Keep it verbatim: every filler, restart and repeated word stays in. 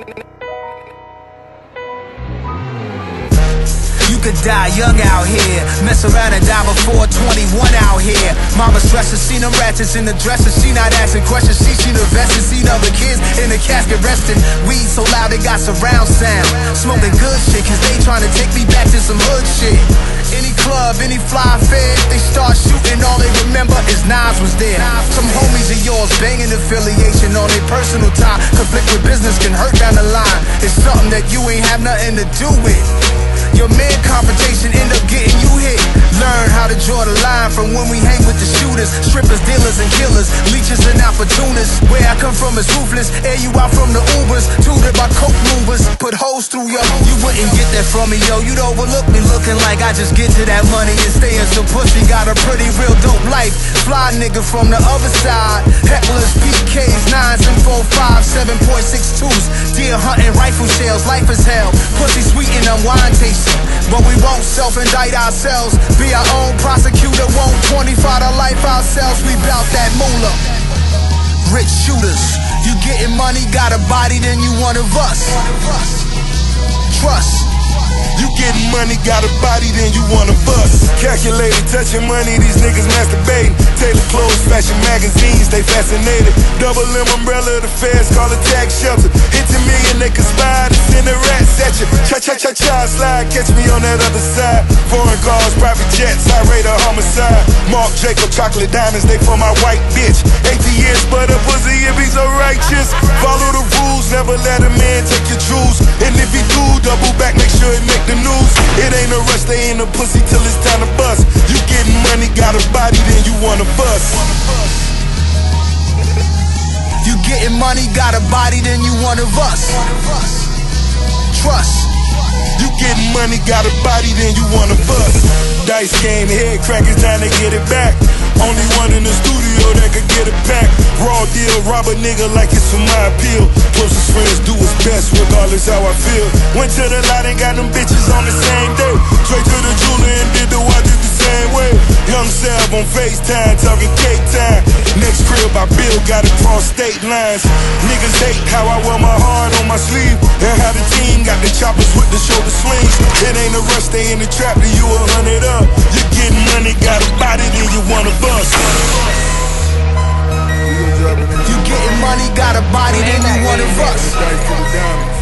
You could die young out here, mess around and die before twenty-one out here. Mama stressing, seen them ratchets in the dresser. She not asking questions, she seen the vested. Seen other kids in the casket resting. Weed so loud they got surround sound. Smoking good shit, cause they trying to take me back to some hood shit. Any club, any fly fair, they start shooting, all they remember is Nas was there. Some homies of yours banging affiliation on their personal time. Conflict with business can hurt down the line. It's something that you ain't have nothing to do with. Your man confrontation end up getting you hit. Learn how to draw the line from when we hang with the shooters, strippers, dealers, and killers, leeches and opportunists. Where I come from is ruthless. Air you out from the Ubers, tutored by coke movers. Put holes through yo. You wouldn't get that from me, yo. You'd overlook me looking like I just get to that money and stay in some pussy. Got a pretty real dope life. Fly nigga from the other side. Hecklers, P Ks, nines, and four five, seven point six twos. Deer hunting, rifle shells. Life is hell. Pussy sweet and I'm wine tasting. But we won't self-indict ourselves. Be our own prosecutor, won't twenty-five to life ourselves. We bout that moolah. Rich shooters, you getting money, got a body, then you one of us. Trust. You getting money, got a body, then you one of us. Calculated, touching money, these niggas masturbating. Tailored clothes, fashion magazines, they fascinated. Double M umbrella, the feds call it tax shelter. Hit a million, they conspire to send the rats at you. Cha-cha-cha-cha, slide, catch me on that other side. Foreign cars, private jets, I rate a homicide. Mark Jacob, chocolate diamonds, they for my white bitch. eighty years, but a pussy, if he's so righteous. Follow the rules, never let a man take your jewels. And if he do, double back, make sure it make the news. It ain't a rush, they ain't a pussy till it's time to bust. You getting money, got a body, then you wanna bust. You getting money, got a body, then you one of us. Trust. You getting money, got a body, then you wanna bust. Dice game, head crackers trying to get it back. Only one in the studio that could get it back. Raw deal, rob a nigga like it's for my appeal. Closest friends do his best, regardless how I feel. Went to the lot and got them bitches on the same day. Straight to the jeweler and did the watches the same way. Young Sab on FaceTime, talking cake time. Next crib I build, got it cross state lines. Niggas hate how I wear my heart on my sleeve, and how the team got the choppers with the shoulder slings. It ain't a rush, they in the trap, to you a hundred up. You getting money, got a body, then you wanna bust. You getting money, got a body, then you one of us.